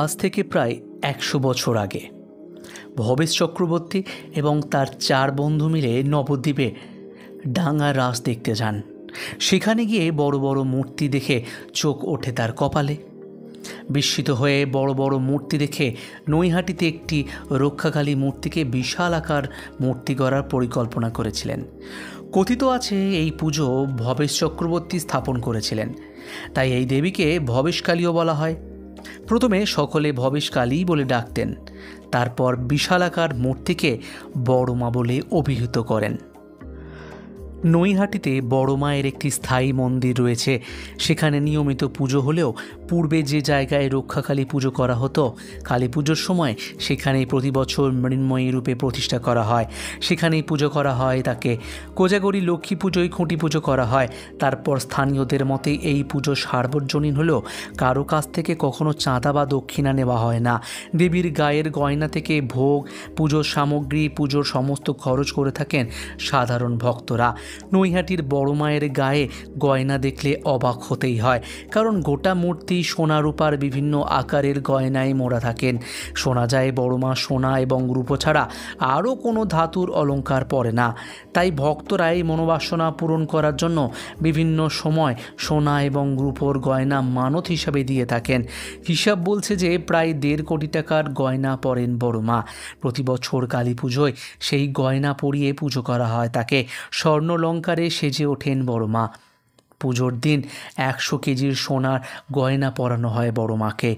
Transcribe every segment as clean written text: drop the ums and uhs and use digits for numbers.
আজ থেকে প্রায় 100 বছর আগে ভবেশ চক্রবর্তী এবং তার 4 বন্ধু মিলে নবদ্বীপে ডাঙা রাস দেখতে যান। সেখানে গিয়ে বড় বড় মূর্তি দেখে চোখ ওঠে তার কপালে। বিস্মিত হয়ে বড় বড় মূর্তি দেখে নৈহাটিতে একটি রক্ষাকালী মূর্তিকে বিশাল আকার মূর্তি গড়ার পরিকল্পনা করেছিলেন। কথিত আছে এই পুজো ভবেশ চক্রবর্তী স্থাপন করেছিলেন, তাই এই দেবীকে ভবেশকালীও বলা হয়। প্রথমে সকলে ভবেশকালী বলে ডাকতেন, তারপর বিশালাকার মূর্তিকে বড় মা বলে অভিহিত করেন। নৈহাটিতে বড় মায়ের একটি স্থায়ী মন্দির রয়েছে। সেখানে নিয়মিত পুজো হলেও পূর্বে যে জায়গায় রক্ষাকালী পুজো করা হতো, কালী পুজোর সময় সেখানেই প্রতি বছর মৃন্ময়ী রূপে প্রতিষ্ঠা করা হয়। সেখানেই পুজো করা হয় তাকে। কোজাগরী লক্ষ্মী পুজোয় খুঁটি পুজো করা হয়। তারপর স্থানীয়দের মতে এই পুজো সার্বজনীন হলেও কারো কাছ থেকে কখনো চাঁদা বা দক্ষিণা নেওয়া হয় না। দেবীর গায়ের গয়না থেকে ভোগ, পুজোর সামগ্রী, পুজোর সমস্ত খরচ করে থাকেন সাধারণ ভক্তরা। নৈহাটির বড় মায়ের গায়ে গয়না দেখলে অবাক হতেই হয়, কারণ গোটা মূর্তি সোনা রূপার বিভিন্ন আকারের গয়নায় মোড়া থাকেন। শোনা যায় বড় মা সোনা এবং রূপো ছাড়া আরও কোনো ধাতুর অলঙ্কার পরে না। তাই ভক্তরা এই মনোবাসনা পূরণ করার জন্য বিভিন্ন সময় সোনা এবং রূপোর গয়না মানত হিসাবে দিয়ে থাকেন। হিসাব বলছে যে প্রায় 1.5 কোটি টাকার গয়না পরেন বড় মা। প্রতি বছর কালী পুজোয় সেই গয়না পরিয়ে পুজো করা হয় তাকে। স্বর্ণলঙ্কারে সেজে ওঠেন বড় মা। পুজোর দিন 100 কেজির সোনার গয়না পরানো হয় বড় মাকে।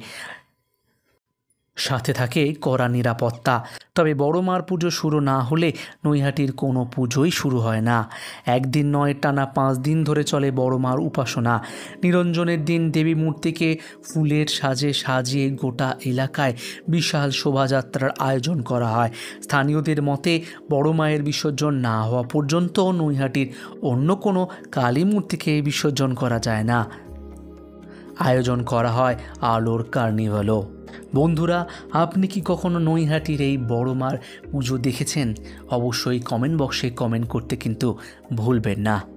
সাথে থাকে কড়া নিরাপত্তা। তবে বড় মার পুজো শুরু না হলে নৈহাটির কোনো পুজোই শুরু হয় না। একদিন নয়, টানা 5 দিন ধরে চলে বড় মার উপাসনা। নিরঞ্জনের দিন দেবী মূর্তিকে ফুলের সাজে সাজিয়ে গোটা এলাকায় বিশাল শোভাযাত্রার আয়োজন করা হয়। স্থানীয়দের মতে বড় মায়ের বিসর্জন না হওয়া পর্যন্ত নৈহাটির অন্য কোনো কালী মূর্তিকে বিসর্জন করা যায় না। আয়োজন করা হয় আলোর কার্নিভালও। বন্ধুরা, আপনি কি কখনো নৈহাটির এই বড় মার পুজো দেখেছেন? অবশ্যই কমেন্ট বক্সে কমেন্ট করতে কিন্তু ভুলবেন না।